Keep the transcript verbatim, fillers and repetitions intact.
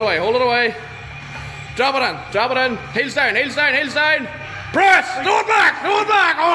away, hold it away. Drop it in, drop it in. Heels down, heels down, heels down. Press, do it back, do it back. Oh,